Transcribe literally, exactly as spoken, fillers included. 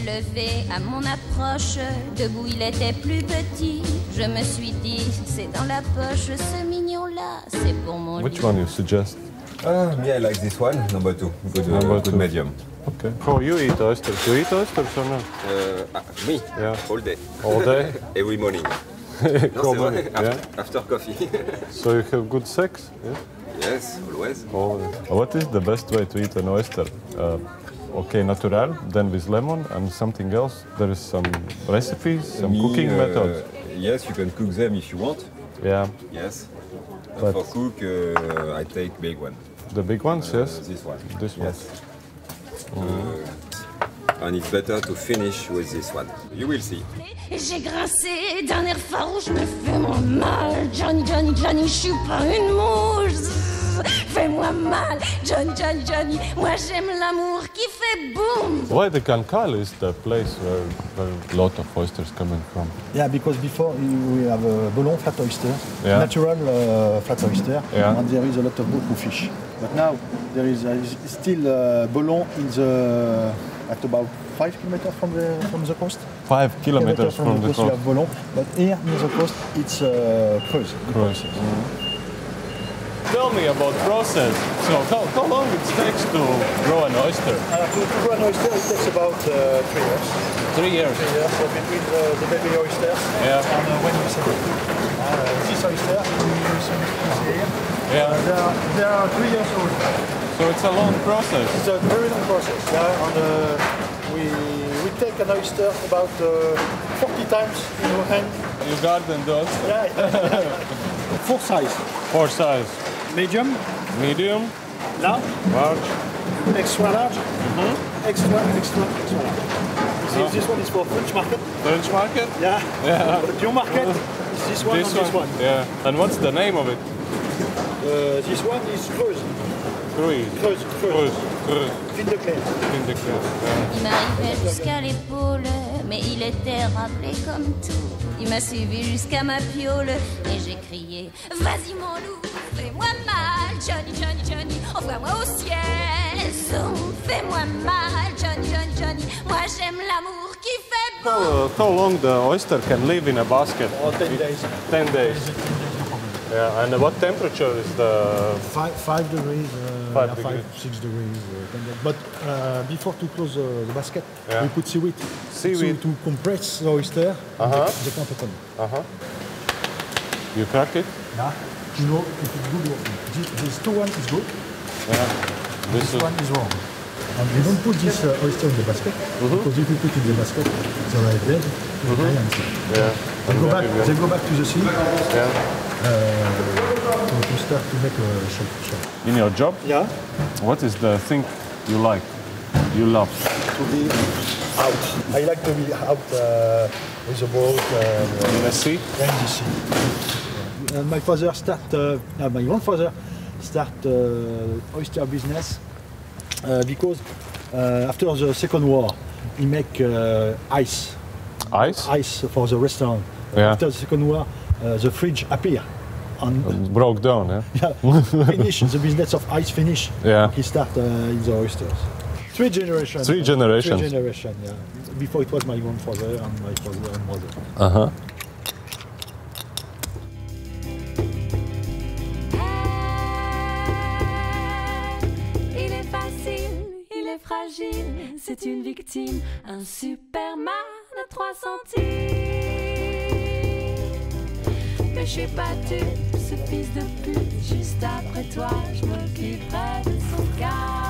levé à mon approche. Debout, il était plus petit. Je me suis dit, c'est dans la poche, ce mignon-là, c'est pour mon Which lit. one you suggest? Ah, me, I like this one, number two. Good, Number good two. medium. Okay. How you eat oysters? You eat oysters or not? Uh, ah, me, Yeah. all day. All day? Every morning. No, Come c'est on, vrai. yeah. After, after coffee. So you have good sex? Yeah. Yes, always. Always. What is the best way to eat an oyster? Uh, okay, natural, then with lemon and something else. There is some recipes, some Me, cooking uh, methods. Yes, you can cook them if you want. Yeah, Yes. But- For cook, uh, I take big one. the big ones, Uh, yes. This one. This one. Yes. Uh, and it's better to finish with this one. You will see. Et j'ai grincé d'un air farouche, me fais-moi mal. Johnny, Johnny, Johnny, je suis pas une mouche. Fais-moi mal, Johnny, Johnny, Johnny. Moi j'aime l'amour qui fait boum. Why the Cancale is the place where, where a lot of oysters coming from? Yeah, because before we have a Bolon flat oyster, Yeah. natural uh, flat oyster, Yeah. and there is a lot of Boku fish. But now there is uh, is still uh, Bolon in the at about five kilometers from the from the coast. Five kilometers from the coast, we coast. have Bolon, but here near the coast it's uh, Creuse. Creuse. Tell me about process. So how, how long it takes to grow an oyster? Uh, to, to grow an oyster it takes about uh, three years. Three years. Three years so between the, the baby oysters Yeah. and uh, when you sell it. Uh, this oyster you see here. Yeah. Uh, they are they are three years old. So it's a long process. It's a very long process. Yeah, and uh, we we take an oyster about uh, forty times in our hand. You garden the oyster. Yeah, yeah, yeah. Four size. Four size. Medium, Medium, large, large. extra large, extra, extra, extra large. This, Oh. this one is for French market. French market? Yeah. Yeah. But your market is this one This and this one. Yeah. And what's the name of it? Uh, this one is Creuse. Cruise. Creuse, Cruise. Creuse. Cruise. Vindeclair. Vindicare. Yeah. Il m'arrivait jusqu'à l'épaule, mais il était rappelé comme tout. Il m'a suivi jusqu'à ma piole et j'ai crié: vas-y mon loup, fais-moi mal, Johnny, Johnny, Johnny, envoie-moi au ciel. Zoom, fais-moi mal, Johnny, Johnny, Johnny. Moi j'aime l'amour qui fait boum. How, uh, how long the oyster can live in a basket? Oh, ten days. Ten days. Yeah. And what temperature is the? Five, five degrees, uh, Five yeah, degrees. five, six degrees. Uh, ten days. But uh, before to close uh, the basket, Yeah. we put seaweed. Seaweed. So to compress the oyster, Uh-huh. they, they can't open. Uh huh. You crack it? Yeah. You know, if it's good or this, this two one is good, Yeah. this one is wrong. And we don't put this uh, oyster in the basket, because if you put it in the basket, it's already dead. You die and see. Yeah. They And go then back, you they go back to the sea Yeah. uh, to, to start to make a shell. shell. In your job, Yeah. what is the thing you like? You love? To be out. I like to be out uh, with a boat and In the sea? uh, in the sea. Yeah. And my father start, uh, uh, my grandfather start uh, oyster business uh, because uh, after the Second War, he make uh, ice, Ice? ice for the restaurant. Yeah. After the Second War, uh, the fridge appear. And Broke down, yeah? yeah, finish the business of ice finish. Yeah. He start uh, in the oysters. Three generations. Three generations. Three generations. Yeah. Before it was my grandfather and my father and mother. Uh-huh. Il est facile, il est fragile, c'est une victime, un Superman à trois centimes. Mais je suis battu, ce fils de pute, juste après toi, je m'occuperai de son cas.